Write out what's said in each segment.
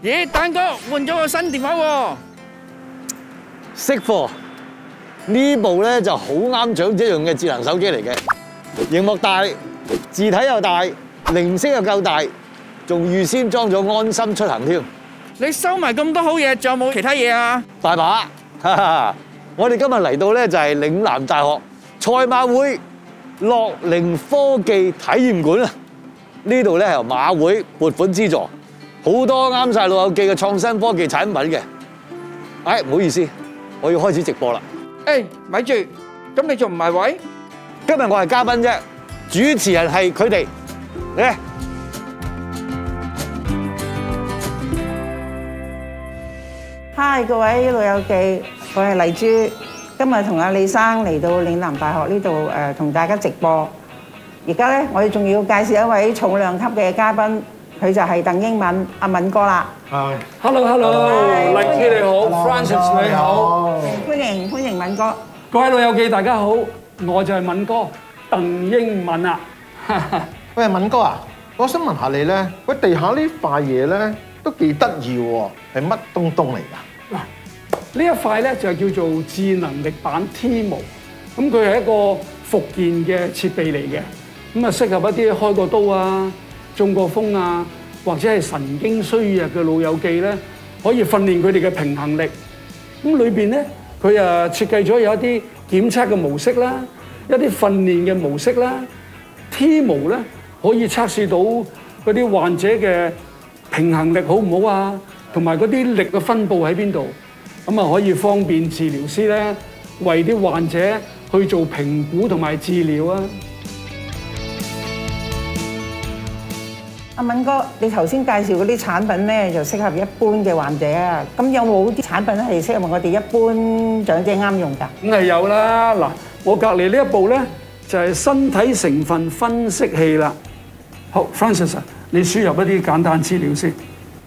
咦，蛋哥換咗個新電話喎。 識貨呢部咧就好啱長者用嘅智能手機嚟嘅，螢幕大，字體又大，零息又夠大，仲預先裝咗安心出行添。 你收埋咁多好嘢，仲有冇其他嘢啊？ 大把，哈哈！我哋今日嚟到咧就係嶺南大學賽馬會樂齡科技體驗館啊！呢度咧係由馬會撥款資助，好多啱晒老友記嘅創新科技產品嘅。哎，唔好意思，我要開始直播啦。 誒，咪住，咁你仲唔係位？ 今日我係嘉賓啫，主持人係佢哋。嚟。 嗨，各位老友記，我係麗珠，今日同阿李生嚟到嶺南大學呢度同大家直播。而家咧，我哋仲要介紹一位重量級嘅嘉賓，佢就係鄧英敏阿敏哥啦。 係 ，Hello， 麗珠你好 ，Francis 你好， 歡迎敏哥。 各位老友記大家好，我就係敏哥鄧英敏啊。 喂，敏哥啊，我想問下你咧，喂，地下呢塊嘢咧都幾得意喎，係乜東東嚟㗎？ 嗱，呢一塊咧就叫做智能力板 T-Mo， 咁佢係一個復健嘅設備嚟嘅，咁啊適合一啲開過刀啊、中過風啊，或者係神經衰弱嘅老友記咧，可以訓練佢哋嘅平衡力。咁裏邊咧，佢啊設計咗有一啲檢測嘅模式啦，一啲訓練嘅模式啦。T-Mo 咧可以測試到嗰啲患者嘅平衡力好唔好啊？同埋嗰啲力嘅分佈喺邊度，咁啊可以方便治療師咧為啲患者去做評估同埋治療啊！ 阿敏哥，你頭先介紹嗰啲產品咧就適合一般嘅患者啊，咁有冇啲產品係適合我哋一般長者啱用㗎？ 梗係有啦！嗱，我隔離呢一部咧就係身體成分分析器啦。好 ，Francis， 你輸入一啲簡單資料先。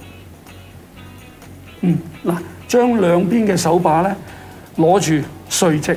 嗱，將兩邊嘅手把咧攞住垂直，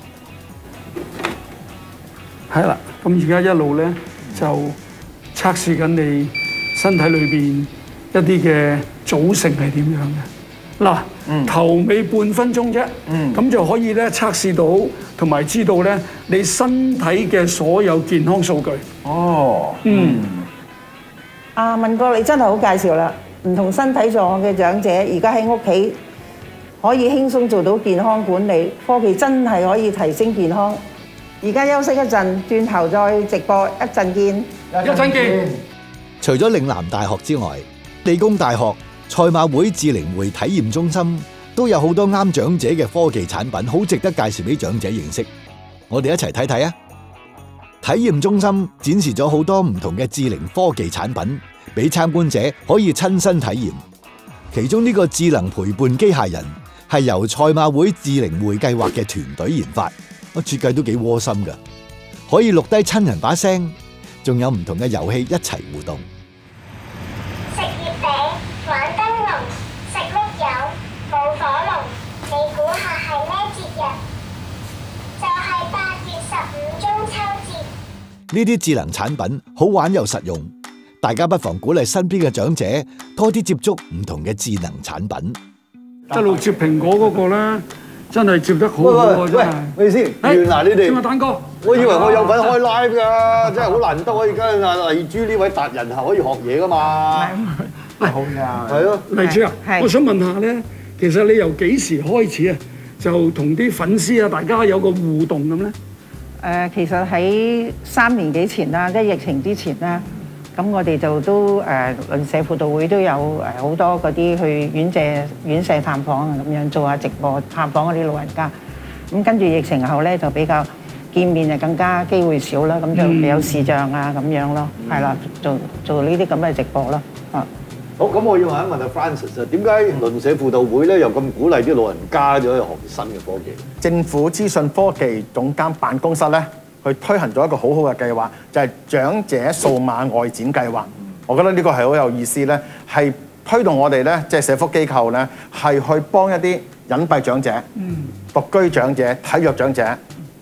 係啦。咁而家一路咧就測試緊你身體裏邊一啲嘅組成係點樣嘅。嗱，頭尾半分鐘啫，咁就可以咧測試到同埋知道咧你身體嘅所有健康數據。 哦， 阿敏哥，你真係好介紹啦！唔同身體狀況嘅長者，而家喺屋企可以輕鬆做到健康管理，科技真係可以提升健康。而家休息一陣，轉頭再直播，一陣見。 一陣見。 除咗嶺南大學之外，理工大學、賽馬會智齡會體驗中心都有好多啱長者嘅科技產品，好值得介紹俾長者認識。我哋一齊睇睇啊！體驗中心展示咗好多唔同嘅智齡科技產品，俾參觀者可以親身體驗。其中呢個智能陪伴機械人係由賽馬會智齡會計劃嘅團隊研發，我設計都幾窩心㗎，可以錄低親人把聲，仲有唔同嘅遊戲一齊互動。 食月餅、玩燈籠、食碌柚、舞火龍，你估下係咩節日？就係8月15中秋節。 呢啲智能產品好玩又實用，大家不妨鼓勵身邊嘅長者多啲接觸唔同嘅智能產品。 一路接蘋果嗰個咧，真係接得好好啊！真係。 喂先，原來你哋點啊，蛋哥？ 我以為我有份開 live 㗎，真係好難得可以跟阿麗珠呢位達人係可以學嘢㗎嘛。 好㗎。 係咯， 麗珠啊，我想問下咧，其實你由幾時開始啊，就同啲粉絲啊，大家有個互動咁咧？ 其實喺3年幾前啦，即係疫情之前啦，咁我哋就都鄰舍輔導會都有好多嗰啲去院舍探訪啊，咁樣做下直播探訪嗰啲老人家。咁跟住疫情後咧，就比較見面就更加機會少啦，咁就有視像啊咁樣咯，係啦，做呢啲咁嘅直播咯，啊。 好，咁我要問一問阿 Francis 啊，點解鄰舍輔導會咧又咁鼓勵啲老人家去學新嘅科技？ 政府資訊科技總監辦公室咧，去推行咗一個好好嘅計劃，就係長者數碼外展計劃。我覺得呢個係好有意思咧，係推動我哋咧，即係社福機構咧，係去幫一啲隱蔽長者、獨居長者、體弱長者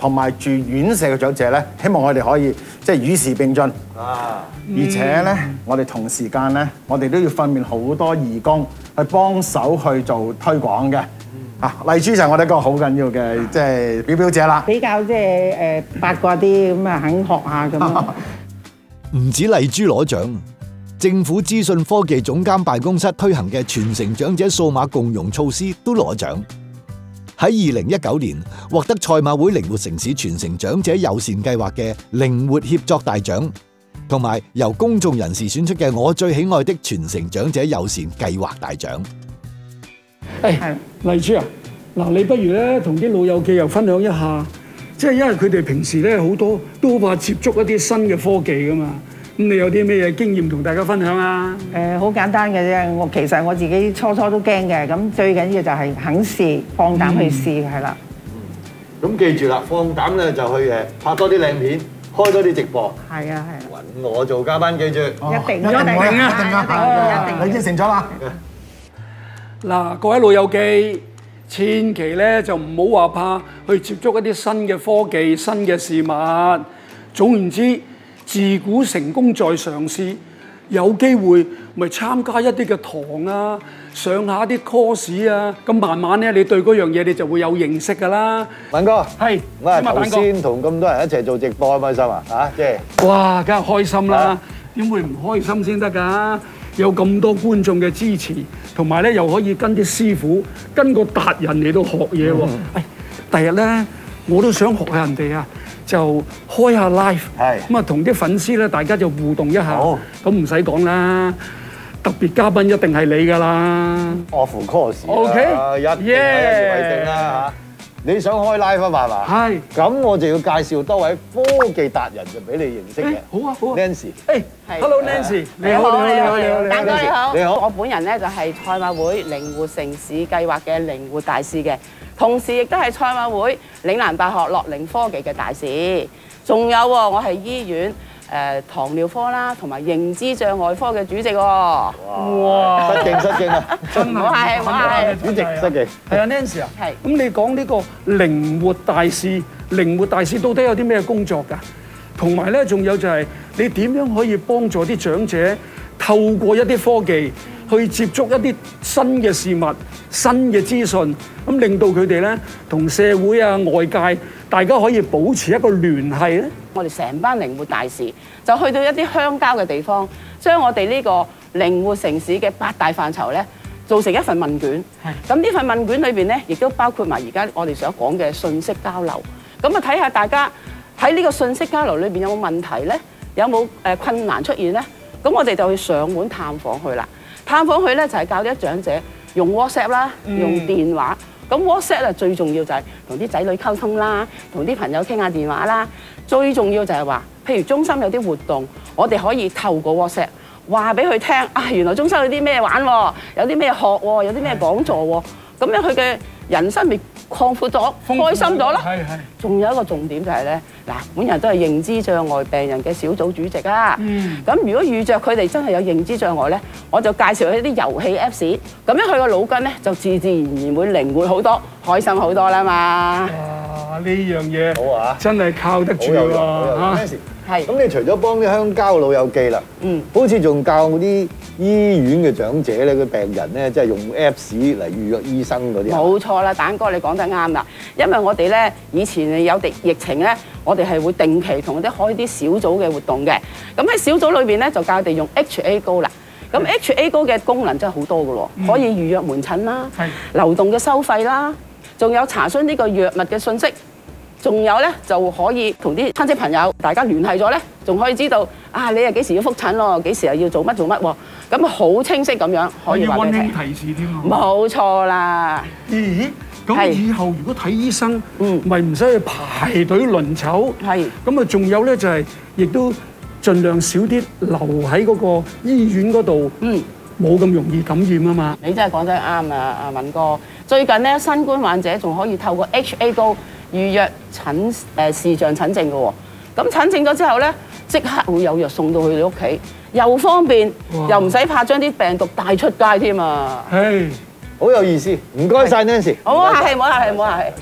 同埋住院舍嘅長者咧，希望我哋可以即係與時並進啊！而且咧，我哋同時間咧，我哋都要訓練好多義工去幫手去做推廣嘅。啊，麗珠就係我哋一個好緊要嘅即係表姐啦。 比較即係八卦啲咁啊，肯學下咁咯。 唔止麗珠攞獎，政府資訊科技總監辦公室推行嘅全城長者數碼共融措施都攞獎。喺2019年獲得賽馬會靈活城市全城長者友善計劃嘅靈活協作大獎，同埋由公眾人士選出嘅我最喜愛的全城長者友善計劃大獎。 麗珠啊，嗱，你不如咧同啲老友記又分享一下，即係因為佢哋平時咧好多都怕接觸一啲新嘅科技噶嘛，咁你有啲咩嘢經驗同大家分享啊？ 好簡單嘅啫，其實我自己初都驚嘅，咁最緊要就係肯試，放膽去試係啦。 咁記住啦，放膽咧就去拍多啲靚片，開多啲直播。 係啊， 揾我做嘉賓，記住。 一定啊！你應承咗啦。 嗱，各位老友記，千祈咧就唔好話怕去接觸一啲新嘅科技、新嘅事物。總言之，自古成功在嘗試，有機會咪參加一啲嘅堂啊，上下啲 course 啊，咁慢慢咧，你對嗰樣嘢你就會有認識㗎啦。 敏哥， 係， 我係頭先同咁多人一齊做直播，開唔開心啊？嚇，即係哇，梗係開心啦！點會唔開心先得㗎？有咁多觀眾嘅支持，同埋咧又可以跟啲師傅、跟個達人嚟到學嘢喎。第日咧我都想學下人哋啊，就開下 live，咁啊同啲粉絲咧大家就互動一下。咁唔使講啦，特別嘉賓一定係你㗎啦。 Of course。 OK， 一定係為定啦嚇。你想開 live 啊嘛係嘛？係。咁我就要介紹多位科技達人就俾你認識嘅。 好啊好啊。 Nancy。 Hello Nancy， 你好你好你好， 大哥你好。 你好。我本人咧就係賽馬會靈活城市計劃嘅靈活大使嘅，同時亦都係賽馬會嶺南大學樂齡科技嘅大使。仲有喎，我係醫院糖尿科啦，同埋認知障礙科嘅主席喎。 哇！失敬啊！ 真係唔好客氣，唔好客氣。 主席失敬。 係啊 Nancy 啊。 係。 咁你講呢個靈活大使，靈活大使到底有啲咩工作㗎？同埋咧，仲有就係你點樣可以幫助啲長者透過一啲科技去接觸一啲新嘅事物、新嘅資訊，咁令到佢哋咧同社會啊、外界大家可以保持一個聯繫咧。 我哋成班靈活大使就去到一啲鄉郊嘅地方，將我哋呢個靈活城市嘅8大範疇咧，做成一份問卷。咁呢份問卷裏邊咧，亦都包括埋而家我哋所講嘅信息交流。咁啊，睇下大家喺呢個信息交流裏邊有冇問題咧？有冇困難出現咧？咁我哋就去上門探訪佢啦。探訪佢咧就係教啲長者用 WhatsApp 啦，用電話。咁 WhatsApp 啊最重要就係同啲仔女溝通啦，同啲朋友傾下電話啦。最重要就係話，譬如中心有啲活動，我哋可以透過 WhatsApp 話俾佢聽啊，原來中心有啲咩玩喎，有啲咩學喎，有啲咩講座喎。咁樣佢嘅人生咪擴闊咗、開心咗啦。仲有一個重點就係咧，嗱，本人都係認知障礙病人嘅小組主席啊。咁如果遇着佢哋真係有認知障礙咧，我就介紹佢一啲遊戲 Apps，咁樣佢個腦筋咧就自然會靈活好多、開心好多啦嘛。 哇！呢樣嘢好啊，真係靠得住喎嚇。 係。咁你除咗幫啲鄉郊老友記啦，好似仲教嗰啲醫院嘅長者咧，個病人咧，即係用 Apps 嚟預約醫生嗰啲。冇錯啦，蛋哥你講得啱啦，因為我哋咧以前有疫情咧，我哋係會定期同佢哋開啲小組嘅活動嘅。咁喺小組裏邊咧，就教佢哋用 HA Go 啦。咁 HA Go 嘅功能真係好多㗎喎，可以預約門診啦，流動嘅收費啦，仲有查詢呢個藥物嘅信息。仲有咧就可以同啲親戚朋友大家聯繫咗咧，仲可以知道啊你係幾時要覆診咯，幾時又要做乜喎，咁好清晰咁樣可以話俾你聽。 溫馨提示添啊！ 冇錯啦。 咦？咁以後如果睇醫生，咪唔使去排隊輪籌。係。咁啊，仲有咧就係，亦都盡量少啲留喺嗰個醫院嗰度。冇咁容易感染啊嘛。 你真係講得啱啊，阿敏哥。最近咧，新冠患者仲可以透過 HA Go 預約視像診症嘅喎，咁診症咗之後咧，即刻會有藥送到去你屋企，又方便，又唔使怕將啲病毒帶出街添啊！ 係，好有意思，唔該晒 Nancy。 好啊，客氣，唔好客氣，唔好客氣。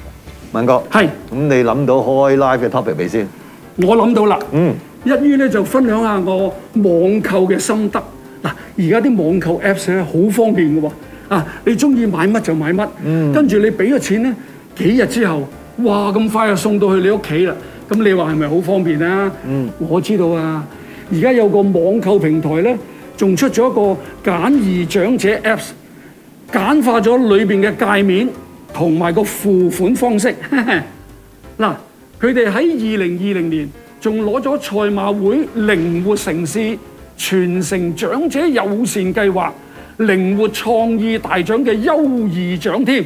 文哥， 係咁你諗到開 live 嘅 topic 未先？ 我諗到啦。 嗯， 一於咧就分享下我網購嘅心得。嗱，而家啲網購 Apps 咧好方便嘅喎。啊，你中意買乜就買乜，跟住你俾咗錢咧，幾日之後，哇咁快就送到去你屋企啦。咁你話係咪好方便啊？我知道啊。而家有個網購平台咧，仲出咗一個簡易長者 Apps， 簡化咗裏邊嘅界面同埋個付款方式。嗱，佢哋喺2020年仲攞咗賽馬會靈活城市全城長者友善計劃靈活創意大獎嘅優異獎添。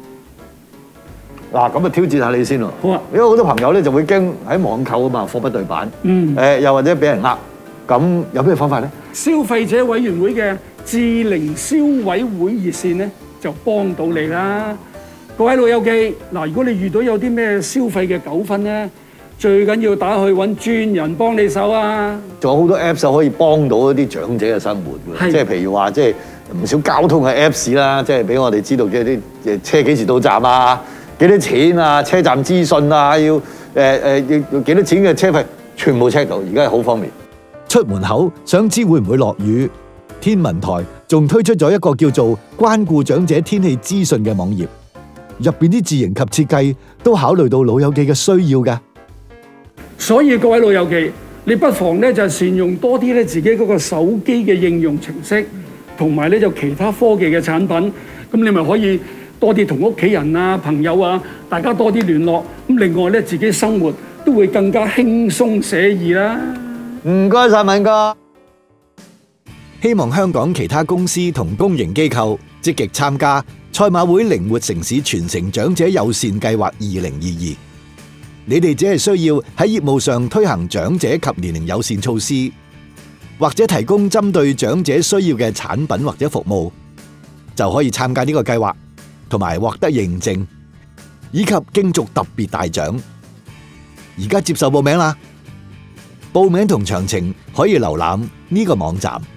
嗱，咁啊挑戰下你先咯。 好啊， 因為好多朋友咧就會驚喺網購啊嘛，貨不對版。又或者俾人呃，咁有咩方法咧？ 消費者委員會嘅智靈消委會熱線咧就幫到你啦。各位老友記，嗱，如果你遇到有啲咩消費嘅糾紛咧，最緊要打去揾專人幫你手啊！ 仲有好多 Apps 可以幫到一啲長者嘅生活嘅，即係譬如話，即係唔少交通嘅 Apps 啦，即係俾我哋知道嘅啲車幾時到站啊，幾多錢啊，車站資訊啊，要幾多錢嘅車費，全部 check 到，而家係好方便。 出門口想知會唔會落雨，天文台仲推出咗一個叫做關顧長者天氣資訊嘅網頁，入邊啲字形及設計都考慮到老友記嘅需要㗎。 所以各位老友記，你不妨咧就善用多啲咧自己嗰個手機嘅應用程式，同埋咧就其他科技嘅產品，咁你咪可以多啲同屋企人啊、朋友啊，大家多啲聯絡。咁另外咧，自己生活都會更加輕鬆寫意啦。 唔該晒敏哥。 希望香港其他公司同公營機構積極參加賽馬會靈活城市全城長者友善計劃2022。你哋只係需要喺業務上推行長者及年齡友善措施，或者提供針對長者需要嘅產品或者服務，就可以參加呢個計劃，同埋獲得認證，以及競逐特別大獎。而家接受報名啦！報名同詳情可以瀏覽呢個網站。